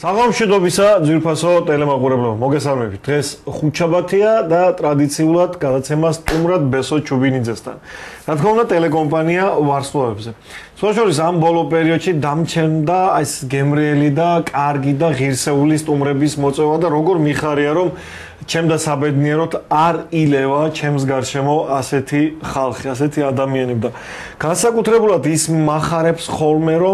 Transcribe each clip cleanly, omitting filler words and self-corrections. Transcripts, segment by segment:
საღამოშიდობისა ძვირფასო ტელემაყურებლებო, მოგესალმებით. დღეს ხუთშაბათია და ტრადიციულად გადაცემას სტუმრად ბესო ჩუბინიძესთან. რა თქმა უნდა, ტელეკომპანია ვარსკვლავებზე. საშუალო ამ ბოლო პერიოდში დამჩნდა ეს გემრიელი და კარგი და ღირსეული სტუმრების მოწვევა და როგორ მიხარია, რომ ჩემ და საბედნიეროდ არ ილევა ჩემს გარშემო ასეთი ხალხი, ასეთი ადამიანები და განსაკუთრებულად ის მახარებს ხოლმე, რომ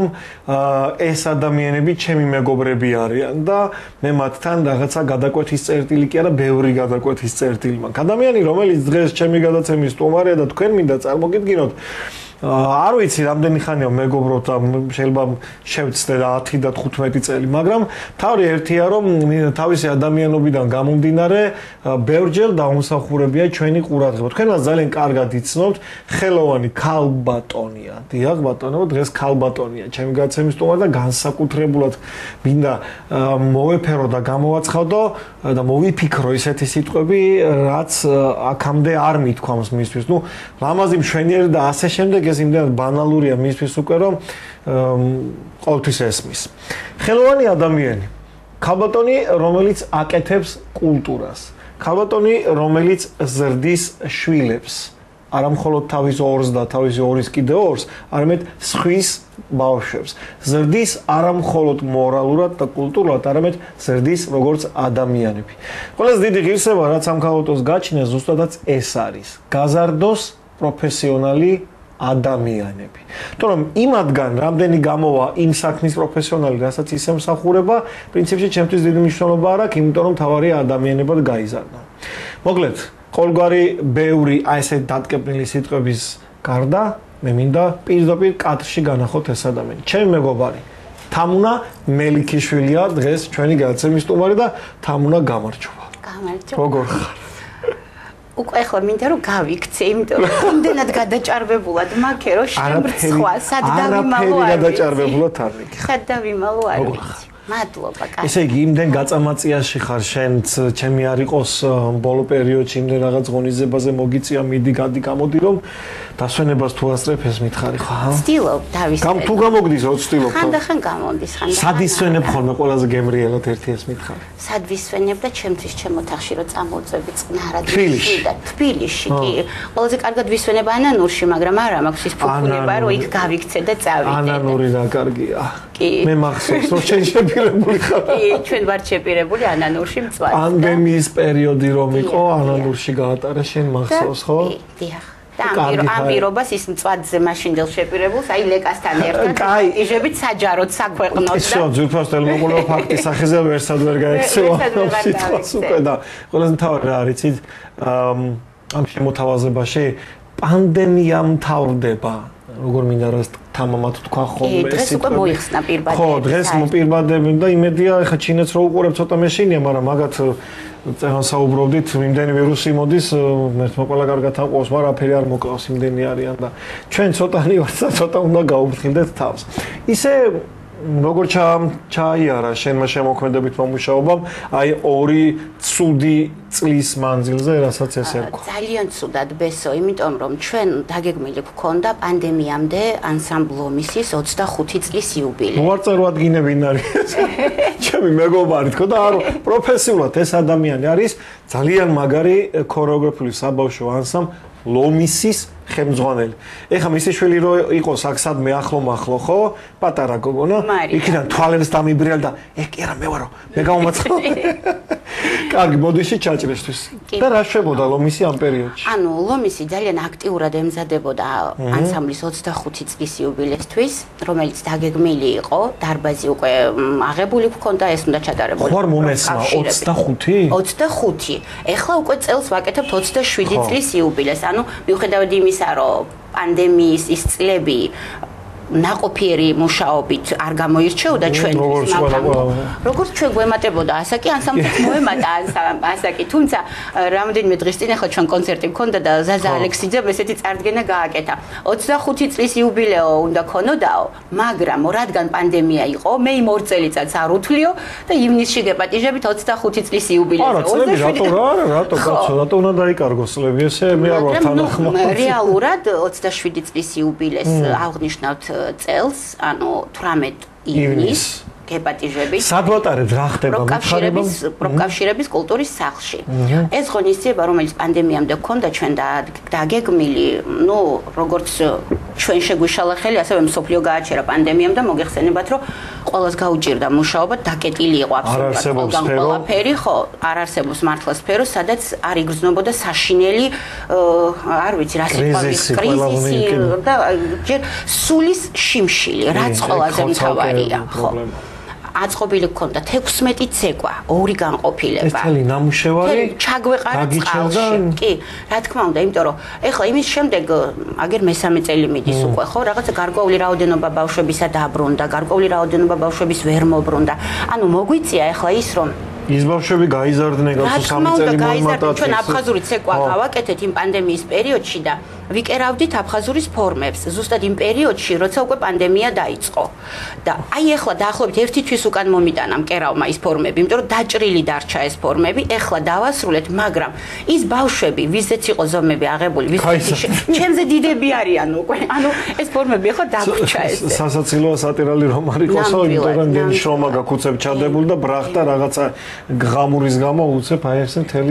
ეს ადამიანები ჩემი მეგობრები არიან და მე მათთან რაღაცა გადაკვეთის წერტილი კი არა, ბევრი გადაკვეთის წერტილი მაქვს. ადამიანი, რომელიც დღეს ჩემი გადაცემის სტუმარია და თქვენ მინდა წარმოგიდგინოთ, არ ვიცი რამდენი ხანია მეგობრობთ და შეიძლება შევცდე 10 და 15 წელი, მაგრამ თავი ერთია, რომ თავისი ადამიანობიდან გამომდინარე ბევრჯერ დაუმსახურებია ჩვენი ყურადღება. თქვენ მას ძალიან კარგად იცნობთ, ხელოვანი ქალბატონია. დიახ, ბატონო, დღეს ქალბატონია. ჩემი გადაცემის სტუმარი და განსაკუთრებულად მინდა მოვეფერო და გამოვაცხადო და მოვიფიქრო ისეთი სიტყვები, რაც აქამდე არ მithქვამს მისთვის. ნუ ლამაზი მშვენიერი და ასე შემდეგ ეს იმდენად ბანალურია მისთვის უკვე, რომ ყოველთვის ესმის. ხელოვანი ადამიანი, ქალბატონი, რომელიც აკეთებს კულტურას, ქალბატონი, რომელიც ზრდის შვილებს, არა მხოლოდ თავის ორს და თავისი ორის კიდე ორს, არამედ სხვის ბავშვებს. ზრდის არა მხოლოდ მორალურად და კულტურულად, არამედ ზრდის როგორც ადამიანები. ყველაზე დიდი ღირსება, რაც ამ ქალბატონს გაჩნია, ზუსტადაც ეს არის. გაზარდოს პროფესიონალი ადამიანები. თორემ იმათგან რამდენი გამოვა იმ საქმის პროფესიონალი, რასაც ის ემსახურება, პრინციპში ჩემთვის დიდი მნიშვნელობა არ აქვს, იმიტომ რომ თავარი ადამიანებად გაიზარდა. მოკლედ, ყოველგვარი ბევრი ესე დატკეპნილი სიტყვების გარდა, მე მინდა პირდაპირ კადრში განახოთ ეს ადამიანი. ჩემი მეგობარი თამუნა მელიქიშვილია დღეს ჩვენი გადაცემის სტუმარი და თამუნა გამარჯობა. გამარჯობა. როგორ ხარ? უკვე ახლა მინდა რომ გავიქცე, იმიტომ რომ იმდენად გადაჭარბებულად მაქვს, რომ შემრცხვა, სად დავიმალო არ ვიცი. გადაჭარბებულად არ ვიცი. სად დავიმალო არ ვიცი. მადლობა, კაცო. ესე იგი, იმდენ გაწამაწიაში ხარ შენც, ჩემი არ იყოს ბოლო პერიოდში იმდენ რაღაც ღონისძიებაზე მოგიწია, მიდი, გადი, გამოდი, რომ დასვენებას თუ ასწრებ ეს მითხარი ხარ? ვცდილობ დავისვენებ. თუ გამოგდის, რო ვცდილობ. ხანდახან გამოდის, ხანდახან. სად ისვენებ ხოლმე ყველაზე გემრიელად ერთი ეს მითხარი? სად ვისვენებ და ჩემთვის ჩემ ოთახში რო წამოვწვევი წყნარად თბილისში და თბილისში კი. ყველაზე კარგად ვისვენებ ანანურში, მაგრამ არა მაქვს ის ფუფუნება, რომ იქ გავიქცე და წავიდე. ანანური რა კარგია. კი. მე მახსოვს, რომ შენ შეპირებული ხარ. კი, ჩვენ ვართ შეპირებული ანანურში მწვავე. პანდემიის პერიოდი რომ იყო, ანანურში გაატარა შენ მახსოვს, ხო? კი, დიახ. და ამ პირობას ის მწვადზე მაშინდელ შეპირებულს, აი ლეკასთან ერთად იჟებით საჯაროდ საქვეყნოთ და ისო ძვირფას ტელემოყურება ფაქტის სახეზე ვერსად ვერ გაექცევა სიტყვას უკვე და ყველაზე მთავარი რა არის იცით ამ შემოთავაზებაში პანდემია მთავრდება როგორ მინდა რა თამამად თქვა ხოლმე დღეს უკვე მოიხსნა პირბადები ხო დღეს პირბადები და იმედია ხა ჩინეთს რო უყურებ ცოტა მეშინია მაგრამ მაგათ წეღან საუბრობდით იმდენი ვირუსი მოდის მერტმა ყველა კარგად აყვავს მაგრამ აფერი არ მოკლავს იმდენი არიან და ჩვენ ცოტანი ვართ და ცოტა უნდა გაუფრთხილდეთ თავს ისე როგორ ჩაიარა შენმა შემოქმედებით მომუშაობამ აი ორი ცუდი წლის მანძილზე რასაც ეს ერქვა ძალიან ცუდად ბესო იმიტომ რომ ჩვენ დაგეგმილი გვქონდა პანდემიამდე ანსამბლ ომისის 25 წლის იუბილე მოარწერო ადგინებინ არის ჩემი მეგობარი თქო და არო პროფესიულად ეს ადამიანი არის ძალიან მაგარი ქორეოგრაფიული საბავშვო ანსამბლ ლომისის ხელმძღვანელი. ეხა მისი შვილი რო იყოს აქ სადმე ახლო ხო? პატარა გოგონა. იქიდან თვალებს დამიბრიალ და კი არა მე ვარო. მე გამომაცხადე. კარგი, მოდიში ჩაჭრესთვის. და რა შვებოდა ლომისი ამ პერიოდში? ანუ ლომისი ძალიან აქტიურად ემზადებოდა ანსამბლის 25 წლის იუბილესთვის, რომელიც დაგეგმილი იყო, დარბაზი უკვე აღებული გქონდა, ეს უნდა ჩატარებულიყო. ხო არ მომესმა 25? 25. ეხლა უკვე წელს ვაკეთებთ 27 წლის იუბილეს. ანუ მიუხედავად იმისა, რომ პანდემიის ის წლები ნაყოფიერი მუშაობით არ გამოირჩეოდა ჩვენთვის, მაგრამ როგორც ჩვენ გვემატებოდა ასაკი, ანსამბლს მოემატა ასაკი, თუმცა რამდენიმე დღის წინ ახლა ჩვენ კონცერტი მქონდა და ზაზა ალექსიძემ ესეთი წარდგენა გააკეთა. 25 წლის იუბილეო უნდა ქონოდაო, მაგრამ რადგან პანდემია იყო, მე იმ 2 წელიწადს არ უთვლიო და ივნისში გეპატიჟებით 25 წლის იუბილეზე. არა, წლები რატო კაცო, რატო უნდა დაიკარგოს წლები ესე მე არ ვარ თანახმად. რეალურად 27 წლის იუბილეს აღნიშნავთ წელს, ანუ 18 ივნის გეპატიჟებით. სად ვატარებთ, რა ხდება პროფკავშირების კულტურის სახლში. ეს ღონისძიება, რომელიც პანდემიამდე გქონდა ჩვენ დაგეგმილი, ну, როგორც ჩვენ შეგვიშალა ხელი, ასევე მსოფლიო გააჩერა პანდემიამ და მოგეხსენებათ, რომ ყველას გაუჭირდა მუშაობა, დაკეტილი იყო აბსოლუტურად ყველაფერი, ხო, არ არსებობს მართლა სფერო, სადაც არ იგრძნობოდა საშინელი, არ ვიცი, რა სიტყვის კრიზისი და ჯერ სულის შიმშილი, რაც ყველაზე მთავარია, ხო. აწყობილი გქონდა 16 ცეკვა, 2 განყოფილება. ეს თელი ნამუშევარი ჩაგვეყარა წყალში. კი, რა თქმა უნდა, იმიტომ რომ ეხლა იმის შემდეგ აგერ მესამე წელი მიდის უკვე, ხო, რაღაცა გარკვეული რაოდენობა ბავშვებისა დაბრუნდა, გარკვეული რაოდენობა ბავშვების ვერ მობრუნდა. ანუ მოგვიწია ეხლა ის რომ ის ბავშვები გაიზარდნენ გასულ 3 წელი მომატა. ჩვენ აფხაზური ცეკვა გავაკეთეთ იმ პანდემიის პერიოდში და ვიკერავდით აფხაზურის ფორმებს. ზუსტად იმ პერიოდში, როცა უკვე პანდემია დაიწყო. და აი ეხლა დაახლოებით 1 თვის უკან მომიტანა მკერავმა ის ფორმები, იმიტომ რომ დაჭრილი დარჩა ეს ფორმები. ეხლა დავასრულეთ, მაგრამ ის ბავშვები, ვიზეც იყო ზომები აღებული, ჩემზე დიდები არიან უკვე. ანუ ეს ფორმები ეხლა დაგვრჩა ეს. სასაცილოა სატირალი რომ არ იყოსო, იმიტომ რომ დენი შრომა გაკუცებ ჩადებული და ბრახტა რაღაცა ღამურის გამო უცებ აი ესე მთელი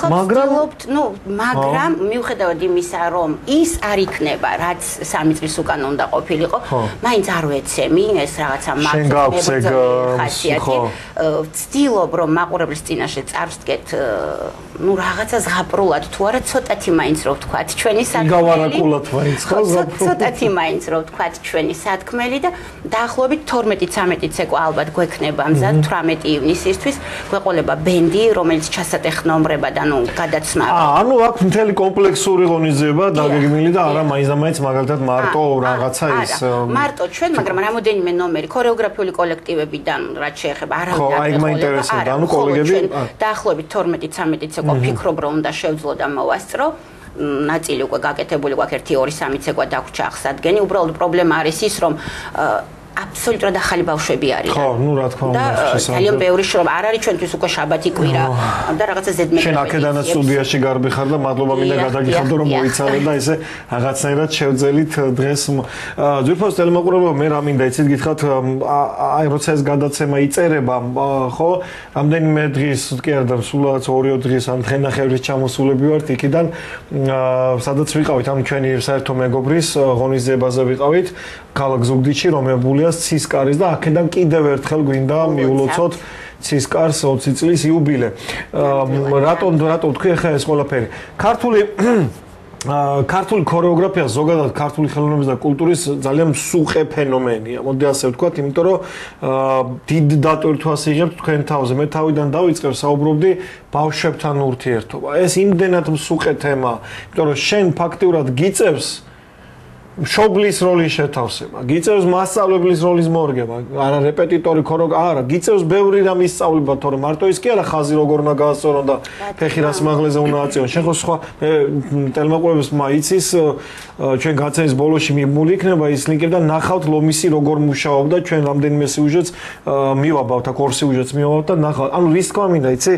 მაგრამ მიუხედავად იმისა რომ ის არ იქნება რაც 3 წლის უკან უნდა ყოფილიყო მაინც არ ვეცემი ეს რაღაცა მახსოვს ვცდილობ რომ მაყურებლის წინაშე წარვსდგეთ ну რაღაცა ზღაპრულად თუ არა ცოტათი მაინც რო ვთქვათ ჩვენი სათქმელი ცოტათი მაინც რო ვთქვათ ჩვენი სათქმელი და დაახლოებით 12-13 ცეკვა ალბათ გვექნება მზად 18 ივნისისთვის გვეყოლება ბენდი რომელიც ჩასატეხნომრება და ნუ გადაცმა ანუ აქ მთელი კომპლექსური ღონისძიება დაგეგმილი და არა მაინც მაგალითად მარტო რაღაცა ის მარტო ჩვენ მაგრამ რამოდენიმე ნომერი ქორეოგრაფიული კოლექტივებიდან რაც შეეხება ხო აი მაინტერესებდა ანუ კოლეგები დაახლოებით 12-13 ცეკვა ფიქრობ რომ უნდა შევძლო და მოვასწრო ნაწილი უკვე გაკეთებული გვაქვს 1-2-3 ცეკვა დაგვრჩა აღსადგენი უბრალოდ პრობლემა არის ის რომ აბსოლუტურად ახალი ბავშვები არიან. ხო, ну რა თქმა უნდა, ძალიან ბევრი შრომა არ არის ჩვენთვის უკვე შაბათი კვირა და რაღაცა ზედმეტი. შენ აქედანაც სტუდიაში გარბიხარ და მადლობა მინდა გადაგიხადო რომ მოიცადე და ესე რაღაცნაირად შევძელით დღეს. ძვირფას ტელემოყურებელო მე რა მინდა იცით გითხრათ აი როცა ეს გადაცემა იწერება, ხო? რამდენიმე დღის კი არა და სულაც 2 დღის ან დღენახევრის ჩამოსულები ვართ იქიდან სადაც ვიყავით ანუ ჩვენი საერთო მეგობრის ღონისძიებაზე ვიყავით ქალაქ ზუგდიდში რომებული ცისკარის და აქედან კიდევ ერთხელ გვინდა მიულოცოთ ცისკარს 20 წლის იუბილე. რატომ თქვი ახლა ეს ყველაფერი? ქართული ქორეოგრაფია ზოგადად ქართული ხელოვნების და კულტურის ძალიან მსუყე ფენომენია. მოდი ასე ვთქვათ, იმიტომ რომ დიდ დატვირთვას იღებთ თქვენ თავზე. მე თავიდან დავიწყებ საუბრობდი ბავშვებთან ურთიერთობა. ეს იმდენად მსუყე თემაა, იმიტომ რომ შენ ფაქტიურად გიწევს მშობლის როლის შეთავსება, გიწევს მასწავლებლის როლის მორგება, არა რეპეტიტორი არა, გიწევს ბევრი რამ ისწავლება, თორემ მარტო ის კი არა ხაზი როგორ უნდა გაასწორონ და ფეხი რა სიმაღლეზე უნდა აწიონ. შენ ხო სხვა ტელემოყურებელს მაიცის ჩვენ გაცემის ბოლოში მიმული იქნება ის ლინკები და ნახავთ ლომისი როგორ მუშაობდა, ჩვენ რამდენიმე სიუჟეტს მივაბავთ, აქ 2 სიუჟეტს მივაბავთ და ნახავთ. ანუ რის თქმა მინდა, იცი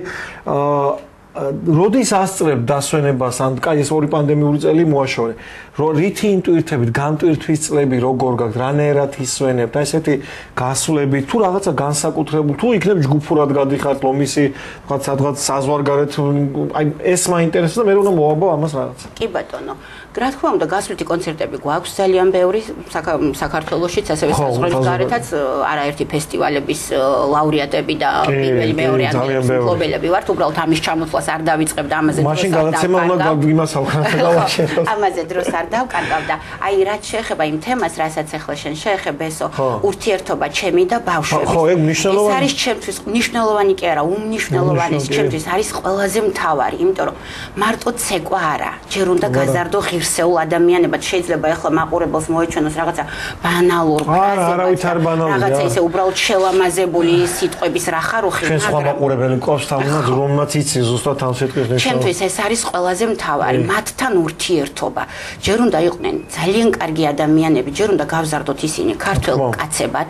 როდის ასწრებ დასვენებას ან კაი ეს 2 პანდემიური წელი მოაშორე რითი ინტუიტებით განტვირთვის წლები როგორ გაქვს რანაირად ისვენებთ აი ესეთი გასვლები თუ რაღაცა განსაკუთრებული თუ იქნებ ჯგუფურად გადიხართ ლომისი რაღაც საზღვარგარეთ აი ეს მაინტერესებს და მე რომ მოვაბავ ამას რაღაცა კი ბატონო რა თქმა უნდა გასვლითი კონცერტები გვაქვს ძალიან ბევრი საქართველოშიც ასევე საზღვარგარეთაც არაერთი ფესტივალების ლაურეატები და პირველი მეორე მფლობელები ვართ უბრალოდ ამის ჩამოსვლას არ დავიწყებ და ამაზე მაშინ გადაცემა უნდა იმასავხარ ამაზე დროს არ დავკარგავ და აი რაც შეეხება იმ თემას რასაც ახლა შენ შეეხებ ესო ურთიერთობა ჩემი და ბავშვების ხო ეგ მნიშვნელოვანი ეს არის ჩემთვის მნიშვნელოვანი კი არა უმნიშვნელოვანი ჩემთვის არის ყველაზე მთავარი იმიტომ რომ მარტო ცეკვა არა ჯერ უნდა გაზარდო ღირსეულ ადამიანებად შეიძლება ახლა მაყურებელს მოეჩვენოს რაღაცა ბანალურ რაღაცა ისე უბრალოდ შელამაზებული სიტყვების რა ხარუხი ჩვენ სხვა მაყურებელი ყავს თავმაც რომაც იცი ზუსტად ამ სიტყვის ნიშნავს ჩემთვის ეს არის ყველაზე მთავარი მათთან ურთიერთობა ჯერ უნდა იყვნენ ძალიან კარგი ადამიანები ჯერ უნდა გავზარდოთ ისინი ქართველ კაცებად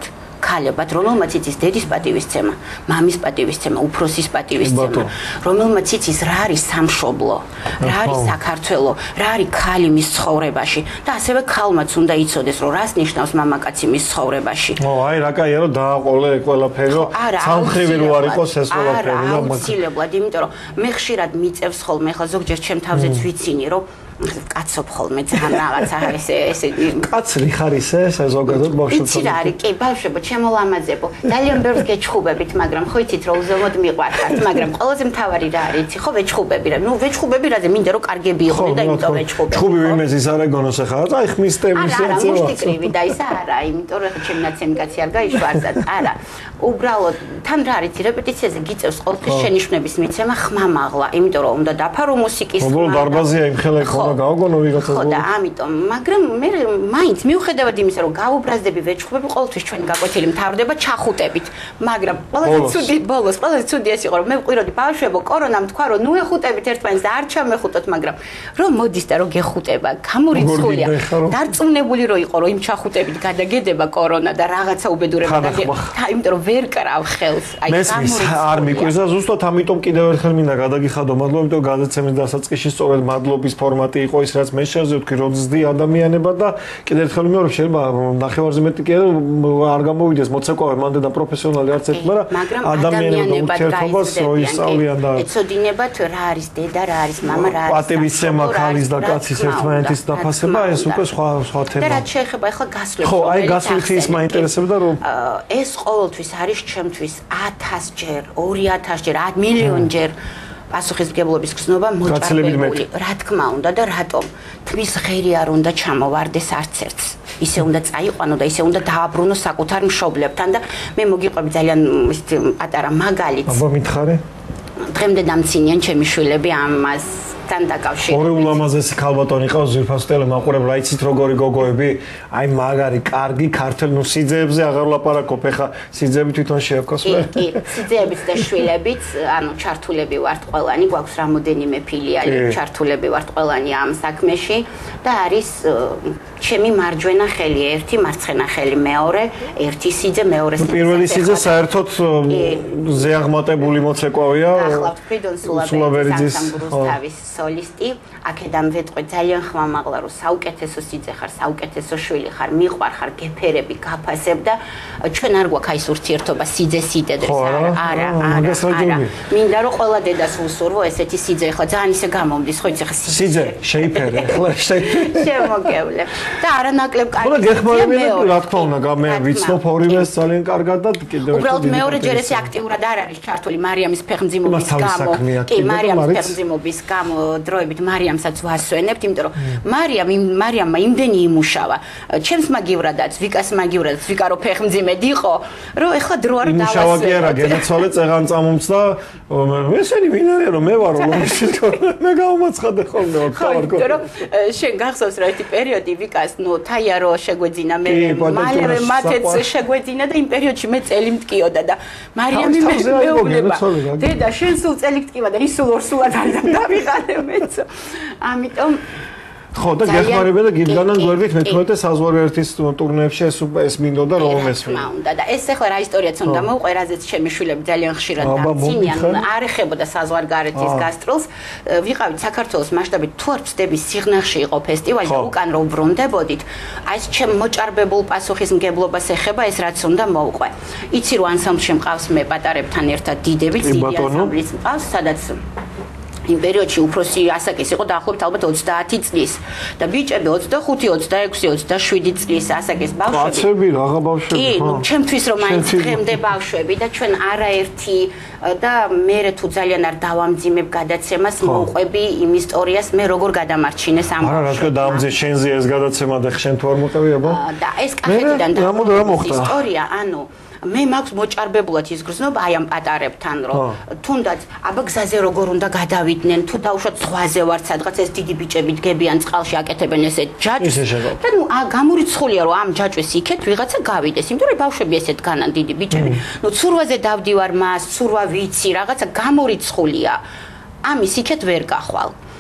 ქალებად, რომელმაც იცის დედის პატივისცემა, მამის პატივისცემა, უფროსის პატივისცემა, რომელმაც იცის რა არის სამშობლო, რა არის საქართველო, რა არის ქალი მის ცხოვრებაში და ასევე ქალმაც უნდა იცოდეს, რომ რას ნიშნავს მამაკაცი მის ცხოვრებაში. აი რა კაია რომ დააყოლე ყველაფერი, რომ სამხრივი რო არ იყოს ეს ყველაფერი და აუცილებლად, იმიტომ რომ მე ხშირად მიწევს ხოლმე, ახლა ზოგჯერ ჩემ თავზეც ვიცინი, რომ კაცობ ხოლმე ძალიან რაღაცა ესე კაცრი ხარ ისე ზოგადად ბავშვებს იცი რა არის კი ბავშვებო ჩემო ლამაზებო ძალიან ბევრს გეჩხუბებით მაგრამ ხო იცით რომ უზომოდ მიყვარხართ მაგრამ ყველაზე მთავარი რა არის იცი ხო ვეჩხუბები რა ნუ ვეჩხუბები რაზე მინდა რომ კარგები იყვნენ და იმიტომ ვეჩხუბები ჩხუბი ვინმე ის არა გონოს ახლა აი ხმის ტემის არა მუშტიკრივი და ისა არა იმიტომ რომ ჩემ ნაცემ კაცი არ გაიშვარდათ არა უბრალოდ თან რა არის რეპეტიციაზე გიწევს ყოველთვის შენიშვნების მიცემა ხმამაღლა იმიტომ რომ უნდა დაფარო მუსიკის ხმა დარბაზია იმ ხელე გავგონო ვიღაცას ხო და ამიტომ მაგრამ მე მაინც მიუხედავად იმისა რომ გაუბრაზდები ვეჩხუბები ყოველთვის ჩვენი გაკვეთილი მთავრდება ჩახუტებით მაგრამ ყველაზე ცუდი ბოლოს ყველაზე ცუდი ეს იყო რომ მე ვყვიროდი ბავშვებო კორონამ თქვა რომ ნუ ეხუტებით ერთმანეთს და არ ჩამეხუტოთ მაგრამ რომ მოდის და რომ გეხუტება გამორიცხულია დარწმუნებული რომ იყო რომ იმ ჩახუტებით გადაგედება კორონა და რაღაცა უბედურება და იმიტომ რომ ვერ კრავ ხელს აი გამორიცხულია არ მიყვიზა ზუსტად ამიტომ კიდევ ერთხელ მინდა გადაგიხადო მადლობა იმიტომ რომ გადაცემის დასაწყისში სწორედ მადლობის ფორმატი იყო ის რაც მე შევზე ვთქვი რომ ზრდი ადამიანება და კიდევ ერთხელ ვიმეორებ შეიძლება ნახევარზე მეტი კი არ გამოვიდეს მოცეკვავე მანდ და პროფესიონალი არც ერთი მაგრამ ადამიანებად ურთიერთობას რო ისწავლიან და ეცოდინებათ რა არის დედა რა არის მამა რა არის პატივისცემა ქალის და კაცის ერთმანეთის დაფასება ეს უკვე სხვა თემა და რაც შეეხება ახლა გასვლით ხო აი გასვლით ის მაინტერესებდა რომ ეს ყოველთვის არის ჩემთვის 1000 ჯერ 2000 ჯერ 10 მილიონჯერ პასუხისმგებლობის გზნობა მოჭარბებული რა თქმა უნდა და რატომ თმის ღერი არ უნდა ჩამოვარდეს არც ერთს ისე უნდა წაიყვანო და ისე უნდა დააბრუნო საკუთარ მშობლებთან და მე მოგიყვები ძალიან პატარა მაგალითს აბა მითხარი დღემდე დამცინიან ჩემი შვილები ამას თან დაკავშირებით. ორი ულამაზესი ქალბატონი ყავს ზურფას ტელემაყურებელ, რა იცით როგორი გოგოები, აი მაგარი, კარგი ქართულ ნუ სიძეებზე აღარ ვლაპარაკობ, ეხა სიძეები თვითონ შეაქოს მე. კი, სიძეებით და შვილებით, ანუ ჩართულები ვართ ყველანი, გვაქვს რამოდენიმე ფილიალი, ჩართულები ვართ ყველანი ამ საქმეში და არის ჩემი მარჯვენა ხელი ერთი, მარცხენა ხელი მეორე, ერთი სიძე, მეორე სიძე. პირველი სიძე საერთოდ ზეაღმატებული მოცეკვავია. ახლავთ ფრიდონ სულაბერიძის თავის სოლისტი, აქედან ვეტყვი ძალიან ხმამაღლა რომ საუკეთესო სიძე ხარ, საუკეთესო შვილი ხარ, მიყვარხარ, გეფერები, გაფასებ და ჩვენ არ გვაქვს აი ეს ურთიერთობა სიძე-სიდედრის, არა. მინდა რომ ყველა დედას უსურვო ესეთი სიძე, ახლა ძალიან ისე გამომდის, ხო იცი ხა სიძე შეიფერე, ახლა შემოგევლე. და არანაკლებ კარგი. ხო, გეხმარები რა თქმა უნდა, მე ვიცნობ ორივეს ძალიან კარგად და კიდევ ერთი. უბრალოდ მეორეჯერ ესე აქტიურად არ არის ჩართული მარიამის ფეხმძიმობის გამო. კი, მარიამის ფეხმძიმობის გამო დროებით მარიამსაც ვასვენებთ, იმიტომ რომ მარიამმა იმდენი იმუშავა. ჩემს მაგივრადაც, ვიკას მაგივრადაც, ვიკა რო ფეხმძიმედ იყო, რომ ეხლა დრო არ დავასვენოთ. იმუშავა კი არა, გენაცვალე წეღან წამომცდა. ესენი ვინ არის რომ მე ვარო მე გავმაცხადე ხოლმე ვქავარკო. ხო, რომ შენ გახსოვს რა ერთი პერიოდი ვიკას ნუ თაიარო შეგვეძინა მე მალევე მათეც შეგვეძინა და იმ პერიოდში მე წელი მткиოდა და მარიამი მეუბნება დედა შენ სულ წელი მткиვა და ის სულ ორსულად არ დავიღალე მეც ამიტომ ხო და გეხმარება და გიდგანან გვერდით მე-11 საზღვარგარეთის ტურნეებში ეს მინდოდა რომ მესვი. და ეს ახლა რა ისტორიაც უნდა მოვყვე, რაზეც ჩემი შვილები ძალიან ხშირად დაცინიან, არ ეხებოდა საზღვარგარეთის გასტროლს. ვიყავით საქართველოს მასშტაბით თუ არ ვწდები სიღნაღში იყო ფესტივალი და უკან რომ ბრუნდებოდით, აი ეს ჩემ მოჭარბებულ პასუხისმგებლობას ეხება ეს რაც უნდა მოვყვე. იცი რომ ანსამბლში მყავს მე პატარებთან ერთად დიდებით, დიდი ანსამბლიც მყავს, სადაც იმ პერიოდში უფროსი ასაკის იყო დაახლოებით ალბათ 30 წლის და ბიჭები 25, 26, 27 წლის ასაკის ბავშვები. კაცები რაღა ბავშვები. კი, ნუ ჩემთვის რომ მაინც დღემდე ბავშვები და ჩვენ არაერთი და მე თუ ძალიან არ დავამძიმებ გადაცემას მოვყვები იმ ისტორიას მე როგორ გადამარჩინეს ამ ბავშვებს. არა, რა თქმა უნდა, ამზე შენზე ეს გადაცემა და შენ თუ არ მოყევი აბა? და ეს კახეთიდან და ისტორია, ანუ მე მაქვს მოჭარბებულად ის გრძნობა აი ამ პატარებთან რომ თუნდაც აბა გზაზე როგორ უნდა გადავიდნენ თუ დაუშვათ ზღვაზე ვარ სადღაც ეს დიდი ბიჭები დგებიან წყალში აკეთებენ ესეთ ჯაჭვს და ნუ გამორიცხულია რომ ამ ჯაჭვეს იქეთ ვიღაცა გავიდეს იმიტომ რომ ბავშვები ესეთ განან დიდი ბიჭები ნუ ცურვაზე დავდივარ მას ცურვა ვიცი რაღაცა გამორიცხულია ამის იქეთ ვერ გახვალ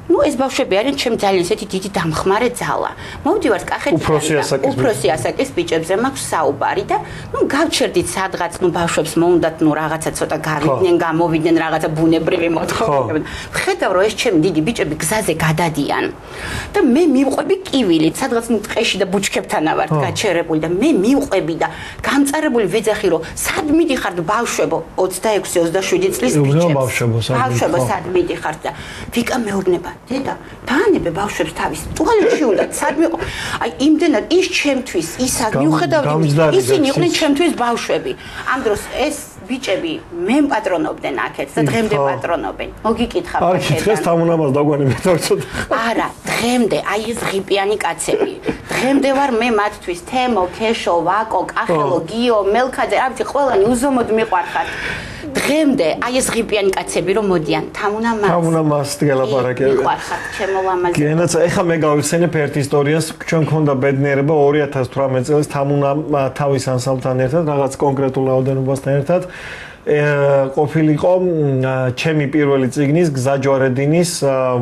ნუ ეს ბავშვები არიან ჩემ ძალიან ისეთი დიდი დამხმარე ძალა. მოვდივართ კახეთიდან. უფროსი ასაკის ბიჭებზე მაქვს საუბარი და ნუ გავჩერდით სადღაც ნუ ბავშვებს მოუნდათ ნუ რაღაცა ცოტა გავიდნენ, გამოვიდნენ რაღაცა ბუნებრივი მოთხოვნები. ხედავ რომ ეს ჩემი დიდი ბიჭები გზაზე გადადიან და მე მივყვები კივილით, სადღაც ნუ ტყეში და ბუჩქებთან ვართ გაჩერებული და მე მივყვები და გამწარებული ვეძახი რომ სად მიდიხართ ბავშვებო 26-27 წლის ბიჭებს. ბავშვებო სად მიდიხართ და ვიკა მეუბნება დედა დაანებე ბავშვებს თავის ტუალეტში უნდა სად მიყო აი იმდენად ის ჩემთვის ისაც მიუხედავად ისინი იყვნენ ჩემთვის ბავშვები ამ დროს ეს ბიჭები მე პატრონობდნენ აქეთ და დღემდე პატრონობენ მოგიკითხა არქიტექტორს თამუნამას დაგვანებთ თორცოდ არა დღემდე აი ეს ღიპიანი კაცები დღემდე ვარ მე მათთვის თემო ქეშო ვაკო კახელო გიო მელქაძე რა ვიცი ყველანი უზომოდ მიყვარხარ დღემდე აი ეს ღიპიანი კაცები რომ მოდიან თამუნამას გელაპარაკები მიყვარხარ ჩემო ლამაზი გენაც ეხა მე გავიხსენებ ერთ ისტორიას ჩვენ გქონდა ბედნიერება 2018 წელს თამუნა თავის ანსამბლთან ერთად რაღაც კონკრეტულ რაოდენობასთან ერთად ყოფილიყო ჩემი პირველი წიგნის გზაჯვარედინის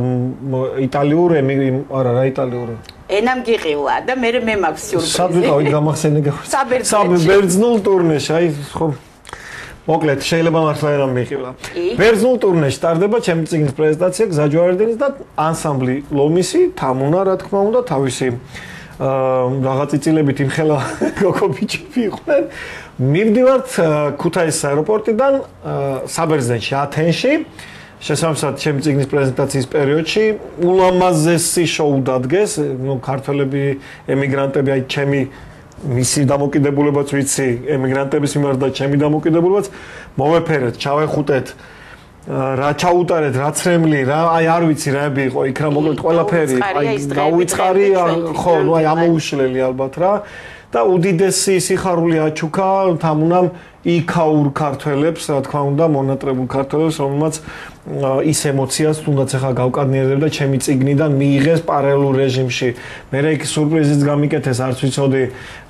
იტალიურ არა რა იტალიურ ენამ გიყილა და მე მაქვს სიურპრიზი საბჭოი გამახსენე საბერძნულ ტურნეში აი ხო მოკლედ შეიძლება მართლა ერამ მიყილა ბერძნულ ტურნეში ტარდება ჩემი წიგნის პრეზენტაცია გზაჯვარედინის და ანსამბლი ლომისი თამუნა რა თქმა უნდა თავისი რაღაც წილებით იმხელა გოგობიჭები იყვნენ მივდივართ ქუთაისის აეროპორტიდან საბერძნეთში ათენში შესაბამისად ჩემი წიგნის პრეზენტაციის პერიოდში ულამაზესი შოუ დადგეს ნუ ქართველები ემიგრანტები აი ჩემი მისი დამოკიდებულებაც ვიცი ემიგრანტების მიმართ და ჩემი დამოკიდებულებაც მოვეფერეთ ჩავეხუტეთ რა ჩაუტარეთ რა ცრემლი რა აი არ ვიცი რაები იყო იქ რა მოკლედ ყველაფერი აი დაუიწყარი ხო ნუ აი ამოუშლელი ალბათ რა და უდიდესი სიხარული აჩუქა თამუნამ იქაურ ქართველებს რა თქმა უნდა მონატრებულ ქართველებს რომელმაც ის ემოციას თუნდაც ახლა გავკადნიერებდა ჩემი წიგნიდან მიიღეს პარალელურ რეჟიმში მე რა იქ სურპრიზიც გამიკეთეს არც ვიცოდი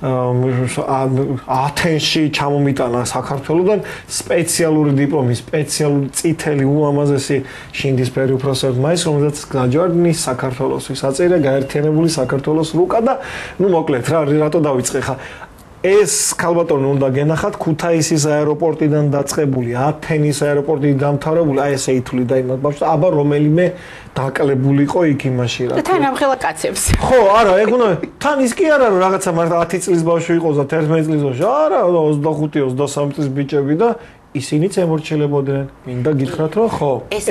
ათენში ჩამომიტანა საქართველოსდან სპეციალური დიპლომი სპეციალური წითელი ულამაზესი შინდისფერი უფროსების მაის რომელზეც გაჯვარდნის საქართველოსთვის აწირა გაერთიანებული საქართველოს რუკა და ნუ მოკლედ რა რატო დავიწყე ხა ეს ქალბატონი უნდა გენახათ ქუთაისის აეროპორტიდან დაწყებული ათენის აეროპორტიდან დამთავრებული აი ესე ითვლი და იმათ ბავშვს აბა რომელიმე დაკლებული იყო იქ იმაში რა და თან ამხელა კაცებს ხო არა ეგ უნდა თან ის კი არა რომ რაღაცა მარტო 10 წლის ბავშვი იყოს და 11 წლის ბავშვი არა 25-23 წლის ბიჭები და ისინიც ემორჩილებოდნენ მინდა გითხრათ რომ ხო ეს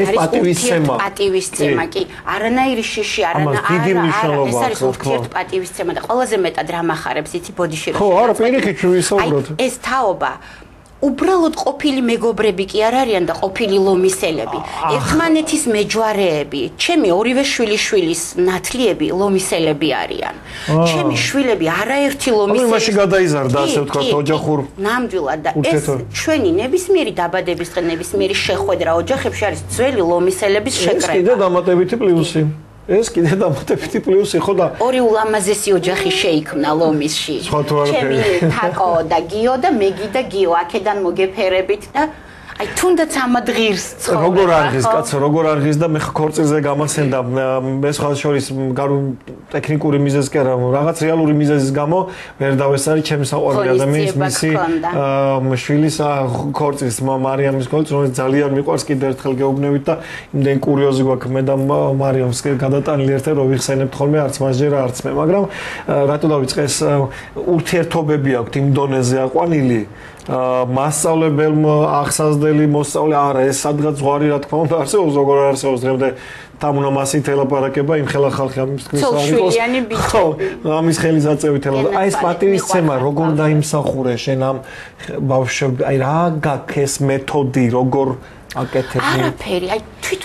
პატივისცემა კი არანაირი შიში არა ეს არის ურთიერთ პატივისცემა და ყველაზე მეტად რა მახარებს იცი ბოდიში ხო არა პირიქით ვისაუბროთ ეს თაობა უბრალოდ ყოფილი მეგობრები კი არ არიან და ყოფილი ლომისელები ერთმანეთის მეჯვარეები ჩემი ორივე შვილიშვილის ნათლიები ლომისელები არიან ჩემი შვილები არაერთი ლომისელი იმაში გადაიზარდა ასე ვთქვათ ოჯახურ ნამდვილად და ეს ჩვენი ნებისმიერი დაბადების დღე ნებისმიერი შეხვედრა ოჯახებში არის ძველი ლომისელების შეკრება ეს კიდე დამატებითი პლუსი ეს კიდე დამატებითი პლუსი ხო და ორი ულამაზესი ოჯახი შეიქმნა ლომისში ჩემი თაკო და გიო და მეგი და გიო აქედან მოგეფერებით და აი თუნდაც ამადღირს ცხოვრება როგორ არღის კაცო როგორ არღის და მე ხორცილზე გამახსენდა მე სხვა შორის ტექნიკური მიზეზი კი არა რაღაც რეალური მიზეზის გამო ვერ დავესწარი ჩემი საყვარელი ადამიანის მისი შვილის ხორცილის მარიამის ხორცი რომელიც ძალიან მიყვარს კიდე ერთხელ გეუბნებით და იმდენ კურიოზი გვაქვს მე და მარიამს გადატანილი ერთად რომ ვიხსენებთ ხოლმე არც მასჯერა არც მე მაგრამ რატო დავიწყე ეს ურთიერთობები აქვს იმ დონეზე აყვანილი მასწავლებელმა ახსაზდელი მოსწავლე არა ეს სადღაც ზღვარი რა თქმა უნდა არსებობს როგორ არსებობს დღემდე თამუნამასით ელაპარაკება იმ ხელა ხალხი ამის თქვის არის ხო ამის ხელის აწევით ელაპარაკება აი ეს პატივისცემა როგორ დაიმსახურე შენ ამ ბავშვებს აი რა გაქვს ეს მეთოდი როგორ აკეთებდი არაფერი აი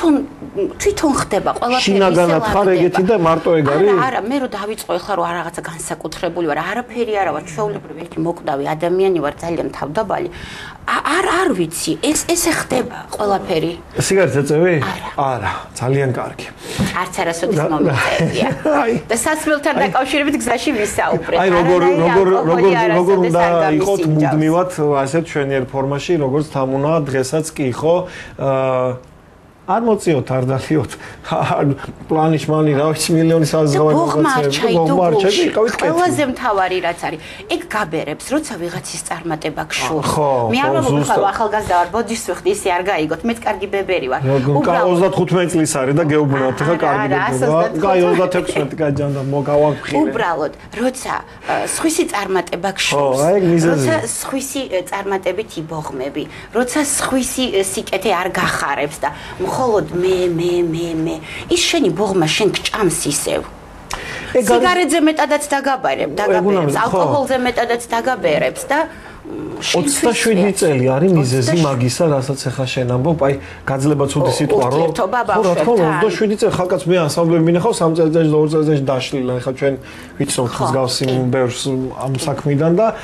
თვითონ ხდება ყველაფერი შინაგანად ხარ ეგეთი და მარტო ეგ არის არა მე რო დავიწყო ახლა რომ რაღაცა განსაკუთრებული ვარ არაფერი არა ვარ ჩვეულებრივი ერთი მოკვდავი ადამიანი ვარ ძალიან თავდაბალი არ ვიცი ესე ხდება ყველაფერი სიგარეტს ეწევი არა ძალიან კარგი არც არასოდეს მომიწევია და სასმელთან დაკავშირებით გზაში ვისაუბრეთ აი როგორ უნდა იყოთ მუდმივად ასეთ შვენიერ ფორმაში როგორც თამუნა დღესაც კი ხო არ მოწიოთ, არ დალიოთ. პლანის მანი რა ვიცი მილიონი საზღვარი მოგმარჩები, ყველაზე მთავარი რაც არის, ეგ გაბერებს, როცა ვიღაცის წარმატება გშურს. მე არ მომხარ ახალგაზრდა ვარ, ბოდიშს ვიხდი, ისე არ გაიგოთ, მეც კარგი ბებერი ვარ. უბრალოდ 35 წლის არის და გეუბნათ, ხა კარგი ბებერი ვარ. კაი 36 გაჯანდა, მოგავაფხილე. უბრალოდ, როცა სხვისი წარმატება გშურს, როცა სხვისი წარმატებით იბოღმები, როცა სხვისი სიკეთე არ გახარებს და მხოლოდ მე ის შენი ბოღმა შენ გჭამს ისევ. სიგარეტზე მეტადაც დაგაბერებს, ალკოჰოლზე მეტადაც დაგაბერებს და 27 წელი არის მიზეზი მაგისა, რასაც ახლა შენ ამბობ, აი გაძლება ცუდი სიტყვა რო. ხო, რა თქმა უნდა, 27 წელი ხალხაც მე ასამბლები მინახავს 3 წელიწადში, 2 წელიწადში დაშლილა. ახლა ჩვენ ვიცნობ მსგავსი ბევრს ამ საქმიდან და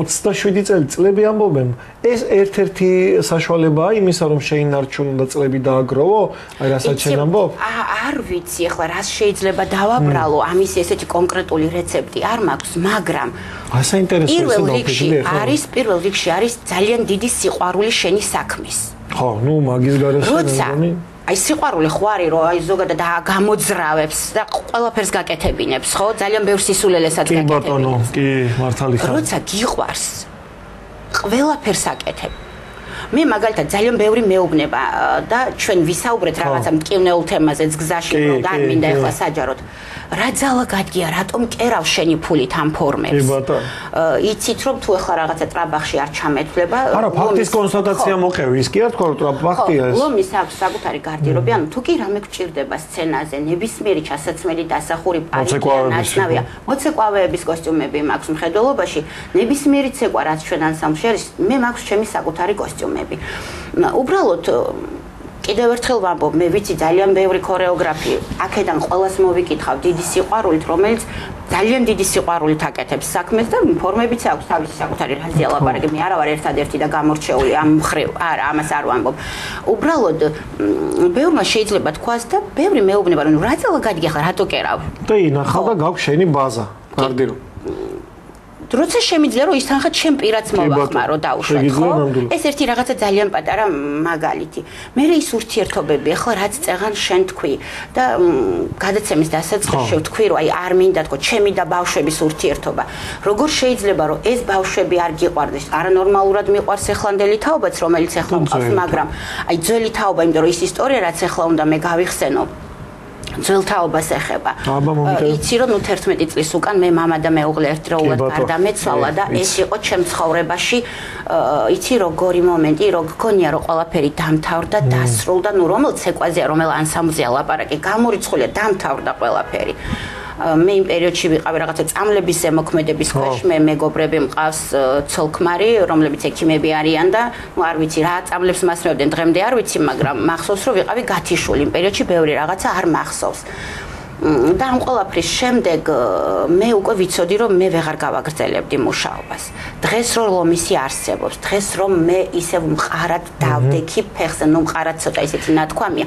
27 წლები ამბობენ. ეს ერთ-ერთი საშუალებაა იმისა, რომ შეინარჩუნო და წლები დააგროვო? აი რასაც შენ ამბობ? არ ვიცი, ახლა რას შეიძლება დავაბრალო, ამის ესეთი კონკრეტული რეცეპტი არ მაქვს, მაგრამ საინტერესოა პირველ რიგში არის ძალიან დიდი სიყვარული შენი საქმის. ხო, ნუ მაგის გარეშე მეგონი. აი სიყვარული ხო არის, რომ აი ზოგადად გამოძრავებს და ყველაფერს გაკეთებინებს, ხო? ძალიან ბევრ სისულელესაც გაკეთებინებს. კი ბატონო, კი, მართალი ხარ. როცა გიყვარს, ყველაფერს აკეთებ. მე მაგალითად ძალიან ბევრი მეუბნება და ჩვენ ვისაუბრეთ რაღაცა მტკივნეულ თემაზეც გზაში, რომ დარმინდა ახლა საჯაროდ. რა ძალა გადგია, რატომ კერავ შენი ფულით ამ ფორმებს? კი ბატონო. იცით რომ თუ ახლა რაღაცა ტრაბახში არ ჩამეთვლება, არა, ფაქტის კონსტატაცია მოყევი, ის კი არ თქვა რომ ტრაბახია ეს. ლომის აქვს საკუთარი გარდირობი, ანუ თუ კი რამე გჭირდება სცენაზე, ნებისმიერი ჩასაცმელი დასახური პარიკია, ნაცნავია, მოცეკვავეების კოსტიუმები მაქვს მხედველობაში, ნებისმიერი ცეკვა რაც ჩვენ ანსამბლში არის, მე მაქვს ჩემი საკუთარი კოსტიუმები. უბრალოდ კიდევ ერთხელ ვამბობ, მე ვიცი ძალიან ბევრი ქორეოგრაფი, აქედან ყველას მოვიკითხავ დიდი სიყვარულით, რომელიც ძალიან დიდი სიყვარულით აკეთებს საქმეს და ფორმებიც აქვს თავისი საკუთარი რაზეა ლაპარაკი, მე არა ვარ ერთადერთი და გამორჩეული ამ მხრივ, არა, ამას არ ვამბობ. უბრალოდ ბევრმა შეიძლება თქვას და ბევრი მეუბნება, რომ რა ძალა გადგი ახლა რატო კერავ? და ინახავ და გაქვს შენი ბაზა, გარდირო. როცა შემიძლია რომ ის თანხა ჩემ პირაც მოვახმარო დაუშვათ, ხო? ეს ერთი რაღაცა ძალიან პატარა მაგალითი. მე ის ურთიერთობები, ახლა რაც წეღან შენ თქვი და გადაცემის დასაწყისში ვთქვი, რომ აი არ მინდა თქო ჩემი და ბავშვების ურთიერთობა. როგორ შეიძლება რომ ეს ბავშვები არ გიყვარდეს? არანორმალურად მიყვარს ეხლანდელი თაობაც, რომელიც ახლა მყავს, მაგრამ აი ძველი თაობა, იმიტომ რომ ის ისტორია რაც ახლა უნდა მე გავიხსენო. ძველ თაობას ეხება. იცი რომ 11 წლის უკან მე მამა და მეუღლე ერთდროულად გარდამეცვალა და ეს იყო ჩემ ცხოვრებაში იცი როგორი მომენტი, რო გქონია რომ ყველაფერი დამთავრდა, დასრულდა, ნუ რომელ ცეკვაზეა, რომელ ანსამბლზეა ლაპარაკი, გამორიცხულია, დამთავრდა ყველაფერი. მე იმ პერიოდში ვიყავი რაღაცა წამლების ზემოქმედების ქვეშ, მე მეგობრები მყავს ცოლქმარი, რომლებიც ექიმები არიან და ნუ არ ვიცი რა წამლებს მასმევდნენ დღემდე არ ვიცი, მაგრამ მახსოვს რომ ვიყავი გათიშული იმ პერიოდში ბევრი რაღაცა არ მახსოვს. და ამ ყველაფრის შემდეგ მე უკვე ვიცოდი რომ მე ვეღარ გავაგრძელებდი მუშაობას. დღეს რომ ლომისი არსებობს, დღეს რომ მე ისევ მყარად დავდექი ფეხზე, ნუ მყარად ცოტა ისეთი ნათქვამია.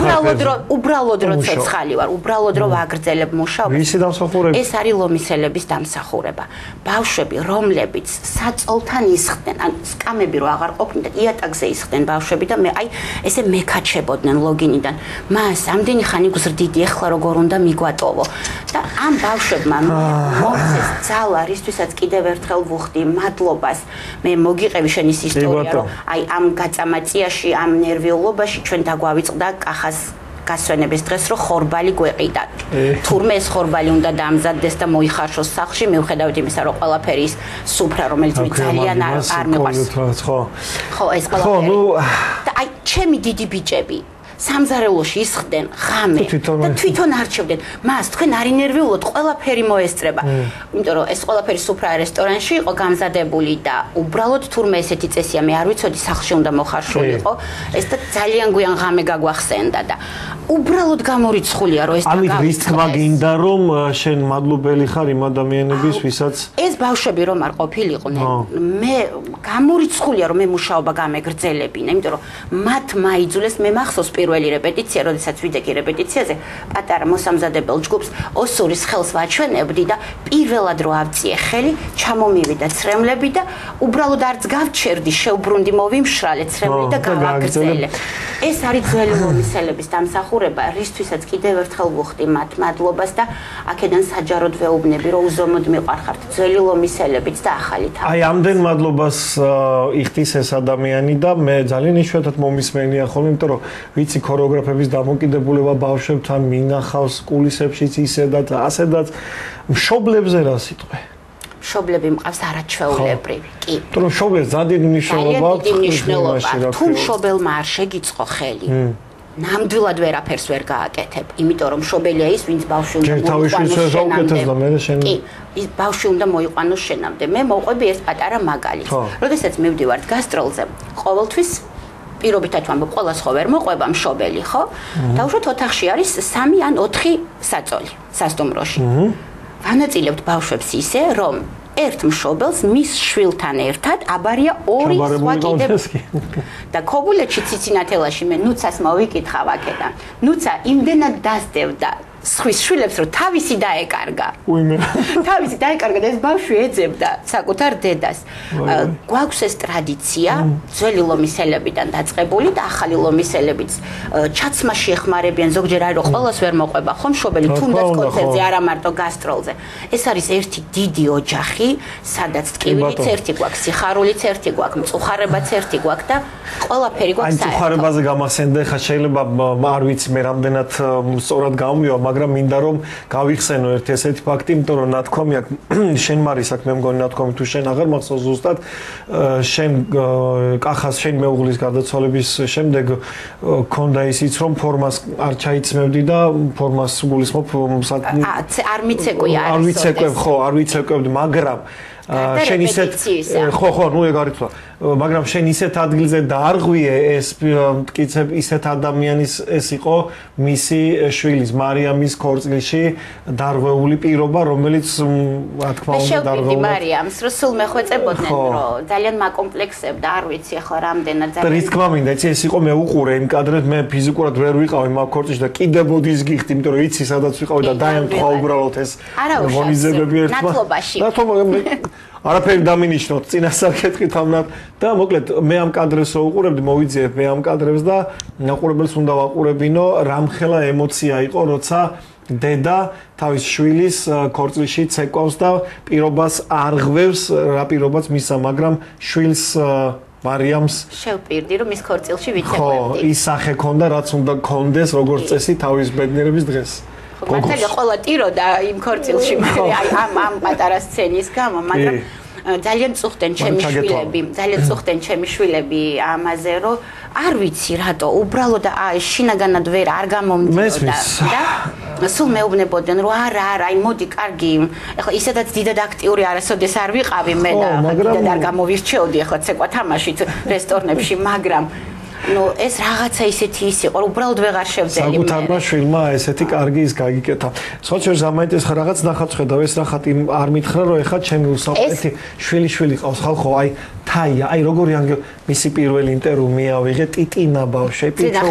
უბრალოდ რომ ცოცხალი ვარ, უბრალოდ რომ ვაგრძელებ მუშაობას. ვისი დამსახურება? ეს არის ლომისელების დამსახურება. ბავშვები, რომლებიც საწოლთან ისხდნენ, ან სკამები რო აღარ ყოფნიდან, იატაკზე ისხდნენ ბავშვები და მე აი ესე მეკაჩებოდნენ ლოგინიდან. მას ამდენი ხანი გზრდიდი, ეხლა როგორ უნდა მიგვატოვო და ამ ბავშვებმა მოწეს ძალა, რისთვისაც კიდევ ერთხელ ვუხდი მადლობას. მე მოგიყევი შენ ის ისტორია, რომ აი ამ გაწამაწიაში, ამ ნერვიულობაში ჩვენ დაგვავიწყდა კახას გასვენების დღეს, რომ ხორბალი გვეყიდა. თურმე ეს ხორბალი უნდა დაამზადდეს და მოიხარშოს სახლში, მიუხედავად იმისა, რომ ყველაფერი ის სუფრა, რომელიც მე ძალიან არ მიყვარს. ხო, ეს ყველაფერი. და აი ჩემი დიდი ბიჭები სამზარეულოში ისხდნენ ღამე და თვითონ არჩევდნენ მას, თქვენ არ ინერვიულოთ, ყველაფერი მოესწრება. იმიტომ რომ ეს ყველაფერი სუფრა რესტორანში იყო გამზადებული და უბრალოდ თურმე ესეთი წესია, მე არ ვიცოდი სახლში უნდა მოხარშულიყო, ეს და ძალიან გვიან ღამე გაგვახსენდა და უბრალოდ გამორიცხულია რომ ეს ამით ვის თქმა გინდა რომ შენ მადლობელი ხარ იმ ადამიანების ვისაც ეს ბავშვები რომ არ ყოფილიყვნენ, მე გამორიცხულია რომ მე მუშაობა გამეგრძელებინა, იმიტომ რომ მათ მაიძულეს, მე მახსოვს პირველი რეპეტიცია, როდესაც ვიდექი რეპეტიციაზე, პატარა მოსამზადებელ ჯგუფს ოსურის ხელს ვაჩვენებდი და პირველად რო ავწიე ხელი, ჩამომივიდა ცრემლები და უბრალოდ არც გავჩერდი, შევბრუნდი, მოვიმშრალე ცრემლი და გავაგრძელე. ეს არის ძველი ლომისელების დამსახურება, რისთვისაც კიდევ ერთხელ ვუხდი მათ მადლობას და აქედან საჯაროდ ვეუბნები, რომ უზომოდ მიყვარხართ ძველი ლომისელებიც და ახალი თავი. აი ამდენ მადლობას იხდის ეს ადამიანი და მე ძალიან იშვიათად მომისმენია ხოლმე, იმიტომ რომ ვიცი ქორეოგრაფების დამოკიდებულება ბავშვებთან მინახავს კულისებშიც ისედაც, ასედაც მშობლებზე რა სიტყვე? მშობლები მყავს არაჩვეულებრივი. კი. თუ მშობლებს ძალიან დიდი მნიშვნელობა აქვს. დიდი მნიშვნელობა. თუ მშობელმა არ შეგიწყო ხელი, ნამდვილად ვერაფერს ვერ გააკეთებ, იმიტომ რომ მშობელია ის, ვინც ბავშვი უნდა მოიყვანოს შენამდე. კი, ის ბავშვი უნდა მოიყვანოს შენამდე. მე მოვყვები ეს პატარა მაგალითს. როდესაც მივდივართ გასტროლზე, ყოველთვის პირობითად ვამბობ, ყველას ხო ვერ მოყვება მშობელი, ხო? დაუშვათ ოთახში არის 3 ან 4 საწოლი სასტუმროში. ვანაწილებთ ბავშვებს ისე, რომ ერთ მშობელს მის შვილთან ერთად აბარია 2 სხვა კიდევ და ქობულეთში ციცინათელაში მე ნუცას მოვიკითხავ აქედან. ნუცა იმდენად დასდევდა სხვის შვილებს, რომ თავისი დაეკარგა. თავისი დაეკარგა და ეს ბავშვი ეძებდა საკუთარ დედას. გვაქვს ეს ტრადიცია, ძველი ლომისელებიდან დაწყებული და ახალი ლომისელებიც ჩაცმაში ეხმარებიან, ზოგჯერ არის რომ ყველას ვერ მოყვება, ხომ მშობელი თუნდაც კონცერტზე, არა მარტო გასტროლზე. ეს არის ერთი დიდი ოჯახი, სადაც ტკივილიც ერთი გვაქვს, სიხარულიც ერთი გვაქვს, მწუხარებაც ერთი გვაქვს და ყველაფერი გვაქვს საერთო. აი მწუხარებაზე გამახსენდა, ხა შეიძლება არ ვიცი მე რამდენად სწორად გამომივა, მაგრამ მინდა რომ გავიხსენო ერთ ესეთი ფაქტი, იმიტომ რომ ნათქვამი აქვს შენ მარის აქ მე მგონი ნათქვამი თუ შენ აღარ მახსოვს ზუსტად შენ კახას შენ მეუღლის გარდაცვალების შემდეგ ქონდა ისიც რომ ფორმას არ ჩაიცმევდი და ფორმას გულისხმობ არ მიცეკვია არ ვიცეკვებ ხო არ ვიცეკვებდი მაგრამ შენ ისეთ ხო ნუ ეგ არის თქო მაგრამ შენ ისეთ ადგილზე დაარღვიე ეს მტკიცებ ისეთ ადამიანის ეს იყო მისი შვილის მარიამის ქორწილში დარღვეული პირობა რომელიც რა თქმა უნდა დარღვეული მარიამს რო სულ მეხვეწებოდნენ რომ ძალიან მაკომპლექსებდა არ ვიცი ახლა რამდენად ძალიან რის თქმა მინდა იცი ეს იყო მე უყურე იმ კადრებს მე ფიზიკურად ვერ ვიყავი მაგ ქორწილში და კიდე ბოდის გიხდი იმიტომ რომ იცი სადაც ვიყავი და დაემთხვა უბრალოდ ეს მონიზებები ერთმა არაფერი დამინიშნოთ წინასაკითხით ამნად და მოკლედ მე ამ კადრებს ვუყურებდი მოვიძიებ მე ამ კადრებს და ნაყურებელს უნდა ვაყურებინო რამხელა ემოცია იყო როცა დედა თავის შვილის ქორწილში ცეკვავს და პირობას არღვევს რა პირობაც მისცა მაგრამ შვილს მარიამს შევპირდი რომ ის ქორწილში ვიცეკვებდი ხო ის სახე ქონდა რაც უნდა ქონდეს როგორც წესი თავის ბედნიერების დღეს მართალია ყველა ტირო და იმ ქორწილში მე აი ამ პატარა სცენის გამო მაგრამ ძალიან წუხდნენ ჩემი შვილები ამაზე რომ არ ვიცი რატო უბრალოდ შინაგანად ვერ არ გამომდიოდა და სულ მეუბნებოდნენ რომ არა აი მოდი კარგი ეხლა ისედაც დიდად აქტიური არასოდეს არ ვიყავი მე და დიდად არ გამოვირჩეოდი ეხლა ცეკვა თამაშით რესტორნებში მაგრამ ну ეს რაღაცა ისეთი ის იყო რომ უბრალოდ ვეღარ შევძელი მე საკუთარმა შვილმა ესეთი კარგი ის გაგიკეთა სხვა შორს ამაინტერეს ხარ რაღაც ნახატს ხედავ ეს ნახატი არ მითხრა რომ ეხა ჩემი უსაყვეთი შვილი ყავს ხალხო აი თაია აი როგორი ანგელ მისი პირველი ინტერვიუ მეავიღე ტიტინა ბავშვი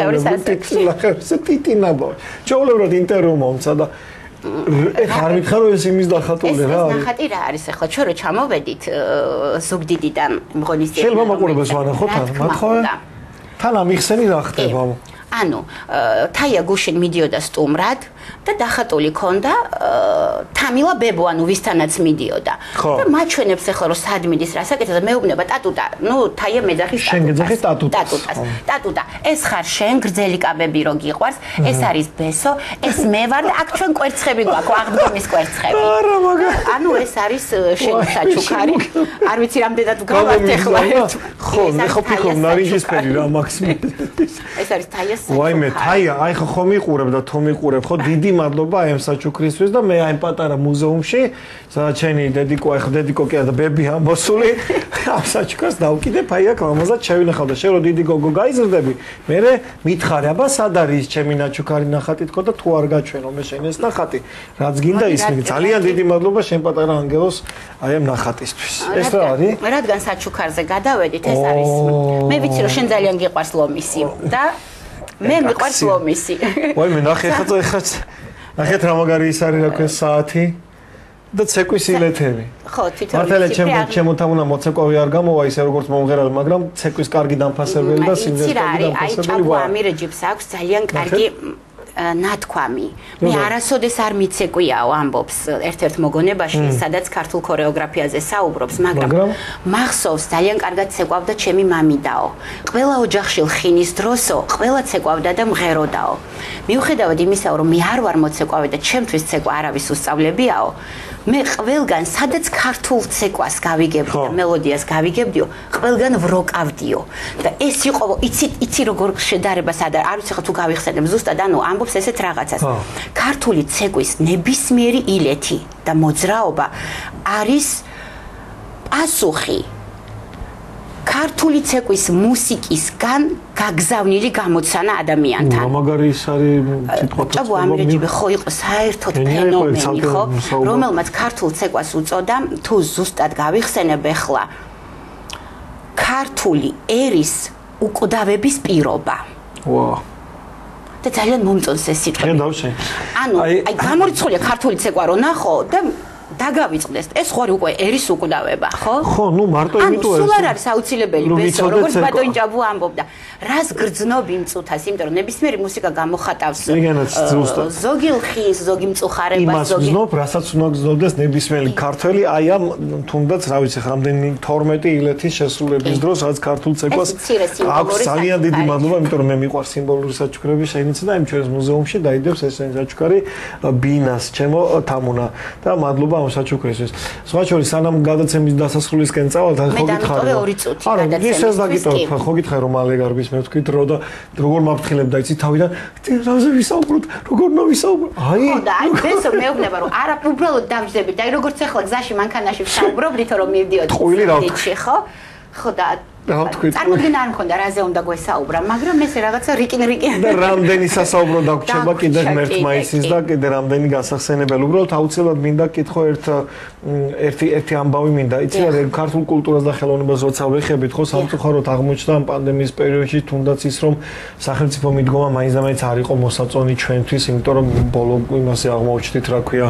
ტიტინა ბავშვი ჩაოლებრად ინტერვიუ მომცა და ეხა არ მითხრა რომ ეს იმის დახატული რა არის ეს ნახატი რა არის ეხლა ჩვენ რო ჩამოვედით ზუგდიდიდან მღონისძიებიდან შეიძლება მაყურებელს ვანახოთ მათხოვე თან ამიხსენი რა ხდება ანუ თაია გუშინ მიდიოდა სტუმრად და დახატული ქონდა თამილა ბებო ანუ ვისთანაც მიდიოდა და მაჩვენებს ახლა რომ სად მიდის რასაკეთებს და მეუბნება ტატუტა ნუ თაია მეძახის ტატუტა ეს ხარ შენ გრძელი კაბები რო გიყვარს ეს არის ბესო ეს მე ვარ და აქ ჩვენ კვერცხები გვაქვს აღდგომის კვერცხები ანუ ეს არის შენი საჩუქარი არ ვიცი რამდენად გავართ ახლა ხო მე ხო ფიქრობ ნარინჯისფერი რა მაქსიმუმ ეს არის თაიას ვაიმე თაია აი ხო მიყურებ და თუ მიყურებ ხო დიდი მადლობა ამ საჩუქრისთვის და მე აი პატარა მუზეუმში სადაც შენი დედიკო ახ დედიკო კი არა ბებია მოსული ამ საჩუქრს დავკიდებ აი აქ ამაზად შევინახავ და შენ რო დიდი გოგო გაიზრდები მე მითხარი აბა სად არის ჩემი ნაჩუქარი ნახატი თქო და თუ არ გაჩვენო მე შენ ეს ნახატი რაც გინდა ის ძალიან დიდი მადლობა შენ პატარა ანგელოს აი ამ ნახატისთვის ეს რა არის რადგან საჩუქარზე გადავედით ეს არის მე ვიცი რომ შენ ძალიან გიყვარს ლომისი და მე მიყვარს ლომისი. ვაი მე ნახე ნახეთ რა მაგარი ის არის რა ქვია საათი და ცეკვის ილეთები. ხო, თვითონ მართალია ჩემთან უნდა მოცეკვავი არ გამოვა ისე როგორც მომღერალი, მაგრამ ცეკვის კარგი დამფასებელი და სიმღერის კარგი დამფასებელი. აი, ამირეჯიბს აქვს ძალიან კარგი ნათქვამი. მე არასოდეს არ მიცეკვიაო ამბობს ერთ-ერთ მოგონებაში, სადაც ქართულ ქორეოგრაფიაზე საუბრობს, მაგრამ მახსოვს ძალიან კარგად ცეკვავდა ჩემი მამიდაო. ყველა ოჯახში ლხინის დროსო, ყველა ცეკვავდა და მღეროდაო. მიუხედავად იმისა, რომ მე არ ვარ მოცეკვავი და ჩემთვის ცეკვა არავის უსწავლებიაო, მე ყველგან სადაც ქართულ ცეკვას გავიგებდი და მელოდიას გავიგებდიო, ყველგან ვროკავდიო. და ეს იყო, იცი როგორ შედარებას არ ვიცი ხა თუ გავიხსენებ ზუსტად, ანუ ამბობს ესეთ რაღაცას. ქართული ცეკვის ნებისმიერი ილეთი და მოძრაობა არის პასუხი ქართული ცეკვის მუსიკისგან გაგზავნილი გამოცანა ადამიანთან. მაგარი ის არის თვითონ ჭაბო ამირეჯიბე ხო იყო საერთოდ ფენომენი ხო, რომელმაც ქართულ ცეკვას უწოდა, თუ ზუსტად გავიხსენებ ახლა ქართული ერის უკვდავების პირობა. ვა და ძალიან მომწონს ეს სიტყვა. ანუ აი გამორიცხულია ქართული ცეკვა რო ნახო და დაგავიწყდეს. ეს ხო უკვე ერის უკვდავება, ხო? ხო, ნუ მარტო იმიტომ ეს. სულ არ არის აუცილებელი ბესო, როგორც ბატონ ჭაბუ ამბობდა. რას გრძნობ იმ წუთას, იმიტომ რომ ნებისმიერი მუსიკა გამოხატავს ზოგი ლხის, ზოგი მწუხარებას, ზოგი გრძნობ, რასაც უნდა გრძნობდეს ნებისმიერი ქართველი, აი ამ თუნდაც რა ვიცი, რამდენი 12 ილეთის შესრულების დროს, რაც ქართულ ცეკვას აქვს ძალიან დიდი მადლობა, იმიტომ რომ მე მიყვარს სიმბოლური საჩუქრები, შეინიცა და იმ ჩვენს მუზეუმში დაიდებს ეს საჩუქარი ბინას, ჩემო თამუნა და მადლობა ამ საჩუქრისთვის. სხვა შორის სანამ გადაცემის დასასრულისკენ წავალთ, ხო გითხარ. მე 2 წუთი გადაცემის. არა, ისე დაგიტოვებ, ხო გითხარ რომ მალე გარბის მე ვთქვით რო და როგორ მაფრთხილებ და იცი თავიდან რაზე ვისაუბროთ, როგორ ნოვისაუბროთ. აი. ხო და აი ესო მეუბნება რომ არა უბრალოდ დამჯდებით, აი როგორც ახლა გზაში მანქანაში ვსაუბრობდით რომ მივდიოთ. ტყუილი ხო? ხო და წარმოდგენა არ მქონდა რაზე უნდა გვესაუბრა, მაგრამ ესე რაღაცა რიკინ და რამდენი სასაუბრო დაგვრჩება კიდე ღმერთ მაისის და კიდე რამდენი გასახსენებელი. უბრალოდ აუცილებლად მინდა კითხო ერთი ამბავი მინდა. იცი რა ქართულ კულტურას და ხელოვნებას როცა ვეხებით, ხო სამწუხაროდ აღმოჩნდა ამ პანდემიის პერიოდში თუნდაც ის რომ სახელმწიფო მიდგომა მაინც და მაინც არ იყო მოსაწონი ჩვენთვის, იმიტომ რომ ბოლო იმასე აღმოჩნდით რა ქვია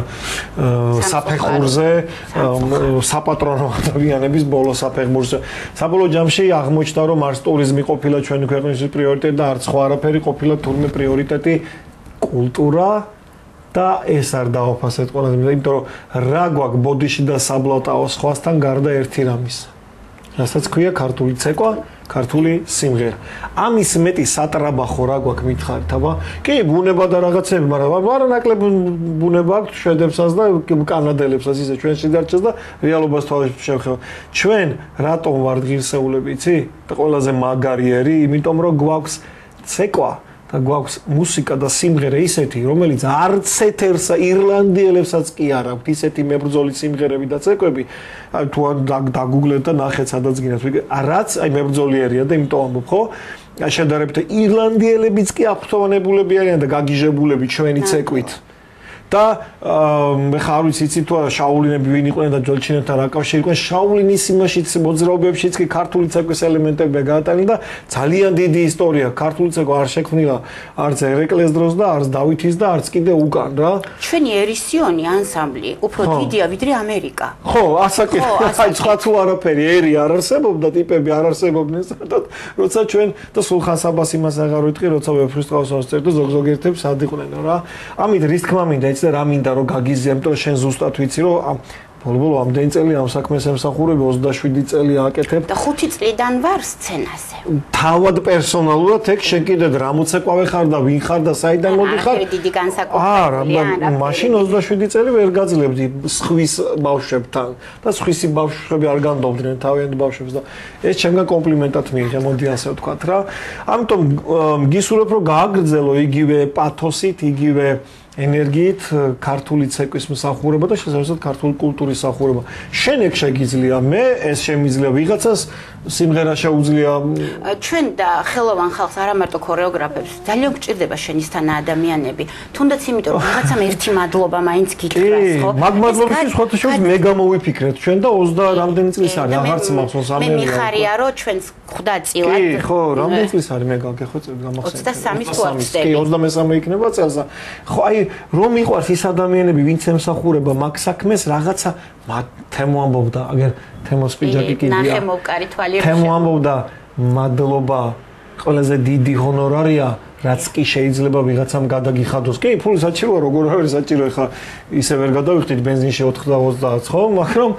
საფეხურზე საპატრონო ადამიანების ბოლო საფეხურზე. საბოლოო ჯამში აღმოჩნდა რომ არც ტურიზმი ყოფილა ჩვენი ქვეყნის პრიორიტეტი და არც სხვა არაფერი ყოფილა თურმე პრიორიტეტი კულტურა და ეს არ დააფასეთ ყველაზე მეტად, იმიტომ რომ რა გვაქვს ბოდიში და საბლატაო სხვასთან გარდა ერთი რამის. რასაც ქვია ქართული ცეკვა, ქართული სიმღერა. ამის მეტი სატრაბახო რა გვაქვს მითხარით, აბა? კი, ბუნება და რაღაცები, მაგრამ არა ნაკლებ ბუნება აქვს შვედებსაც და კანადელებსაც ისე ჩვენში დარჩეს და რეალობას თვალში შევხედავ. ჩვენ რატომ ვართ ღირსეულები, იცი? და ყველაზე მაგარიერი, იმიტომ რომ გვაქვს ცეკვა და გვაქვს მუსიკა და სიმღერა ისეთი, რომელიც არც ეთერსა ირლანდიელებსაც კი არ აქვთ ისეთი მებრძოლი სიმღერები და ცეკვები. თუ დაგუგლეთ და ნახეთ სადაც გინდათ. რაც აი მებრძოლიერია და იმიტომ ამბობ, ხო? შედარებით ირლანდიელებიც კი აფრთხოვნებულები არიან და გაგიჟებულები ჩვენი ცეკვით. და მე ხარ ვიცი იცი თუ შაულინები ვინ იყვნენ და ჯოლჩინებთან რა კავშირი იყვნენ შაულინის იმაშიც მოძრაობებშიც კი ქართული ცეკვის ელემენტები გაატანენ და ძალიან დიდი ისტორია ქართული ცეკვა არ შექმნილა არც ერეკლეს დროს და არც დავითის და არც კიდე უკან რა ჩვენი ერისიონი ანსამბლი უფრო დიდია ვიდრე ამერიკა ხო ასაკი აი სხვა თუ არაფერი ერი არ არსებობდა ტიპები არ არსებობდნენ სადაც როცა ჩვენ და სულხან საბას იმას აღარ ვიტყვი როცა ვეფრის ტყავსას წერდა ზოგ-ზოგ-ერთებს სად იყვნენ რა ამით რის თქმა მინდა და რა მინდა რომ გაგიზიე, იმიტომ რომ შენ ზუსტად ვიცი რომ ბოლო-ბოლო ამდენი წელი ამ საქმეს ემსახურებ 27 წელი აკეთებ და 5 წლიდან ვარ სცენაზე. თავად პერსონალურად ეგ შენ კიდე რა მოცეკვავე ხარ და ვინ ხარ და საიდან მოდიხარ? დიდი განსაკუთრებული. არა, მაშინ 27 წელი ვერ გაძლებდი სხვის ბავშვებთან და სხვისი ბავშვები არ განდობდნენ თავიანთ ბავშვებს და ეს ჩემგან კომპლიმენტად მიიღე, მოდი ასე ვთქვათ რა. ამიტომ გისურვებ რომ გააგრძელო იგივე პათოსით, იგივე ენერგიით ქართული ცეკვის მსახურება და შესაბამისად ქართული კულტურის მსახურება. შენ ეგ შეგიძლია, მე ეს შემიძლია ვიღაცას სიმღერა შეუძლია ჩვენ და ხელოვან ხალხს არა მარტო ქორეოგრაფებს ძალიან გვჭირდება შენისთანა ადამიანები თუნდაც იმიტომ რომ რაღაცამ ერთი მადლობა მაინც გითხრას ხო მაგ მადლობაში სხვათა შორის მე გამოვიფიქრეთ ჩვენ და 20 რამდენი წლის არის აღარც მახსოვს მე მიხარია რომ ჩვენს ხვდა წილად ხო რამდენი წლის არის მე გაგეხო გამახსენე 23 თუ არ ვწდები 23 იქნება წელს ხო აი რომ მიყვარს ის ადამიანები ვინც ემსახურება მაგ საქმეს რაღაცა თემო ამბობდა აგერ თემოს პიჯაკი კიდია ნახემოვკარი თვალი თემო ამბობდა მადლობა ყველაზე დიდი ჰონორარია რაც კი შეიძლება ვიღაცამ გადაგიხადოს კი ფული საჭიროა როგორ არის საჭირო ხა ისე ვერ გადავიხდით ბენზინში 4.30 ხო მაგრამ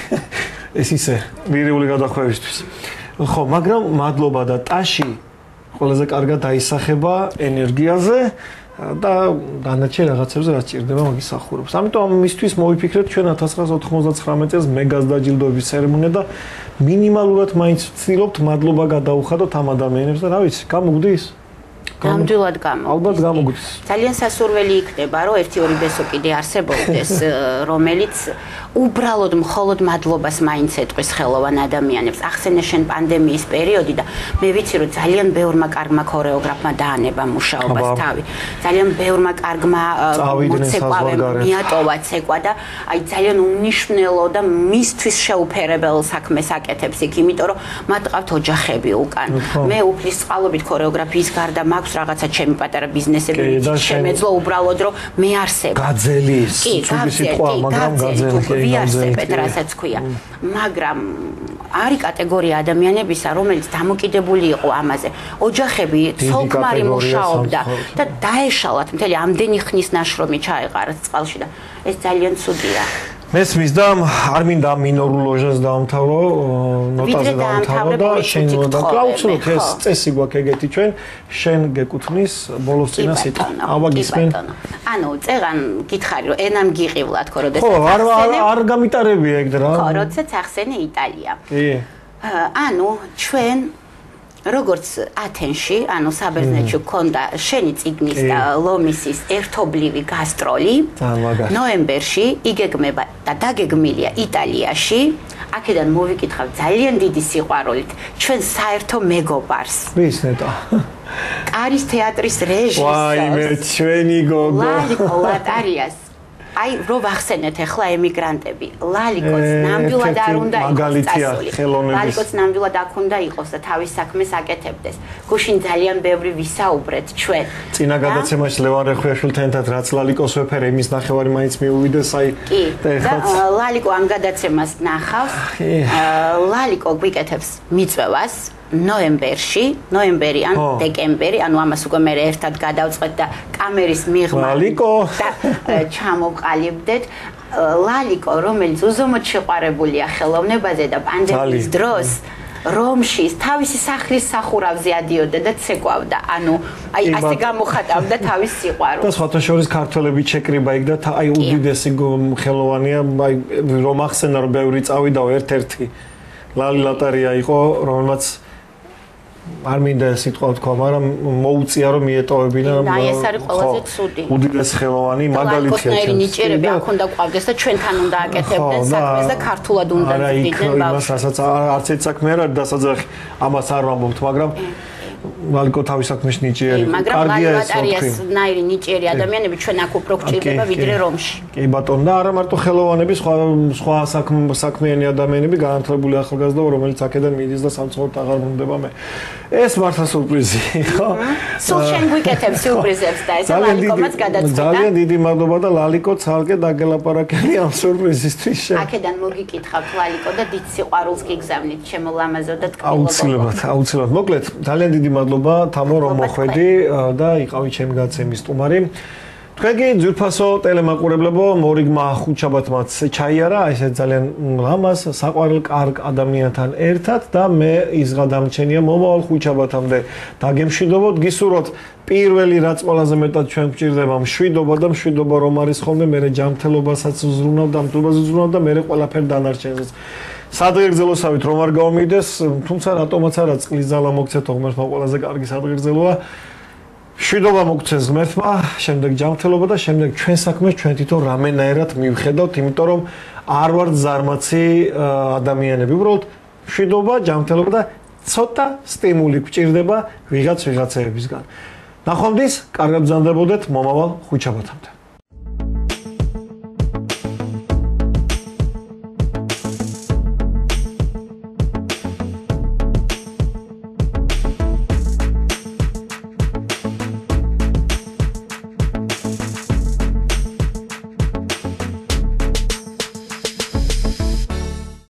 ეს ისე ვირიული გადახვევისთვის ხო მაგრამ მადლობა და ტაში ყველაზე კარგად დაისახება ენერგიაზე და დანარჩენ რაღაცებზე რაც ჭირდება მაგის სახურებს. ამიტომ მისთვის მოვიფიქრეთ ჩვენ 1999 წელს მეგას დაჯილდოების ცერემონია და მინიმალურად მაინც ვცდილობთ მადლობა გადაუხადოთ ამ ადამიანებს და რა ვიცი, გამოგვდის? ნამდვილად გამოგვდის. ალბათ გამოგვდის. ძალიან სასურველი იქნება, რომ 1-2 ბესო კიდე არსებობდეს, რომელიც უბრალოდ მხოლოდ მადლობას მაინც ეტყვის ხელოვან ადამიანებს. ახსენე შენ პანდემიის პერიოდი და მე ვიცი რომ ძალიან ბევრმა კარგმა ქორეოგრაფმა დაანება მუშაობას თავი. ძალიან ბევრმა კარგმა მოცეკვავემ მიატოვა ცეკვა და აი ძალიან უმნიშვნელო და მისთვის შეუფერებელ საქმეს აკეთებს იქ, იმიტომ რომ მათ ყავთ ოჯახები უკან. მე უფლის წყალობით ქორეოგრაფიის გარდა მაქვს რაღაცა ჩემი პატარა ბიზნესები, შემეძლო უბრალოდ რომ მე არსებ. გაძელის, ცუდი სიტყვა, მაგრამ გაძელი ვიარსებეთ, რასაც ქვია. მაგრამ არის კატეგორია ადამიანებისა, რომელიც დამოკიდებული იყო ამაზე. ოჯახები ცოლქმარი მუშაობდა და დაეშალათ მთელი ამდენი ხნის ნაშრომი ჩაეყარათ წყალში და ეს ძალიან ცუდია. მესმის და არ მინდა მინორულ ლოჟას დაამთავრო, ნოტაზე დაამთავრო და შენ დაკლაუცოთ ეს წესი გვაქვს ეგეთი ჩვენ, შენ გეკუთვნის ბოლოს წინა სიტყვა. აბა გისმენ. ანუ წეღან გითხარი რომ ენამ გიყივლათ ხო როდესაც ხო არ გამიტარებია ეგ და რა. ხო როდესაც ახსენე იტალია. კი. ანუ ჩვენ როგორც ათენში, ანუ საბერძნეთში გქონდა შენი წიგნის და ლომისის ერთობლივი გასტროლი, ნოემბერში იგეგმება და დაგეგმილია იტალიაში. აქედან მოვიკითხავ ძალიან დიდი სიყვარულით ჩვენ საერთო მეგობარს. ვის ნეტა? კარის თეატრის რეჟისორს. ვაი მე ჩვენი გოგო. ლალიკო ლატარიას. აი რო ვახსენეთ ახლა ემიგრანტები ლალიკოც ნამდვილად არ უნდა იყოს წასული ლალიკოც ნამდვილად აქ უნდა იყოს და თავის საქმეს აკეთებდეს გუშინ ძალიან ბევრი ვისაუბრეთ ჩვენ წინა გადაცემაში ლევან რეხვიაშვილთან ერთად რაც ლალიკოს ვეფერე იმის ნახევარი მაინც მიუვიდეს აი და ლალიკო ამ გადაცემას ნახავს ლალიკო გვიკეთებს მიწვევას ნოემბერში, ნოემბერი ან დეკემბერი, ანუ ამას უკვე მე ერთად გადავწყვეტ და კამერის მიღმა და ჩამოვყალიბდეთ ლალიკო, რომელიც უზომოდ შეყვარებულია ხელოვნებაზე და პანდემიის დროს რომში თავისი სახლის სახურავზე ადიოდა და ცეკვავდა, ანუ აი ასე გამოხატავდა თავის სიყვარულს. და სხვათა შორის ქართველები ჩეკრიბა იქ და აი უდიდესი ხელოვანია, აი რომ ახსენა რომ ბევრი წავიდაო ერთ-ერთი ლალი ლატარია იყო, რომელმაც არ მინდა სიტყვა თქვა, მაგრამ მოუწია რომ მიეტოვებინა. და ეს არის ყველაზე ცუდი. უდიდეს ხელოვანი მაგალითია. ნაირი ნიჭერები აქ უნდა ყვავდეს და ჩვენთან უნდა აკეთებდნენ საქმეს და ქართულად უნდა ძვიდნენ ბავშვს. რასაც არც ერთ საქმე არ არის დასაძახი, ამას არ ვამბობთ, მაგრამ ლალიკო თავის საქმეში ნიჭიერი. კარგია ეს ლატარიას ნაირი ნიჭიერი ადამიანები ჩვენ აქ უფრო გვჭირდება ვიდრე რომში. კი ბატონო და არა მარტო ხელოვანები, სხვა საქმიანი ადამიანები განათლებული ახალგაზრდა რომელიც აქედან მიდის და სამწუხაროდ აღარ მომდება მე. ეს მართლა სურპრიზი, ხო? სულ შენ გვიკეთებ სურპრიზებს და ეს ლალიკომაც გადაწყვეტა. ძალიან დიდი მადლობა და ლალიკო ცალკე დაგელაპარაკელი ამ სურპრიზისთვის შენ. აქედან მოგიკითხავთ ლალიკო და დიდ სიყვარულს გიგზავნით ჩემო ლამაზო და თქმულობო. აუცილებლად. მოკლედ, ძალიან დიდი მადლობა თამო რომ მოხვედი და იყავი ჩემი გაცემის სტუმარი. თქვენ კი ძვირფასო ტელემაყურებლებო მორიგმა ხუთშაბათმაც ჩაიარა ესე ძალიან ლამაზ საყვარელ კარგ ადამიანთან ერთად და მე ის გადამჩენია მომავალ ხუთშაბათამდე დაგემშვიდობოთ გისურვოთ პირველი რაც ყველაზე მეტად ჩვენ გვჭირდება მშვიდობა და მშვიდობა რომ არის ხოლმე მე ჯანმრთელობასაც უზრუნავ და მტუბას უზრუნავ და მე ყველაფერ დანარჩენს სადღეგრძელოსავით რომ არ გამომიდეს თუმცა რატომაც არა წყლის ძალა მოგცეთ ღმერთმა ყველაზე კარგი სადღეგრძელოა მშვიდობა მოგცეს ღმერთმა შემდეგ ჯანმრთელობა და შემდეგ ჩვენ საქმეს ჩვენ თვითონ რამენაერად მივხედავთ იმიტომ რომ არ ვართ ზარმაცი ადამიანები უბრალოდ მშვიდობა, ჯანმრთელობა და ცოტა სტიმული გჭირდება ვიღაცეებისგან. ნახვამდის, კარგად ბრძანდებოდეთ მომავალ ხუთშაბათამდე.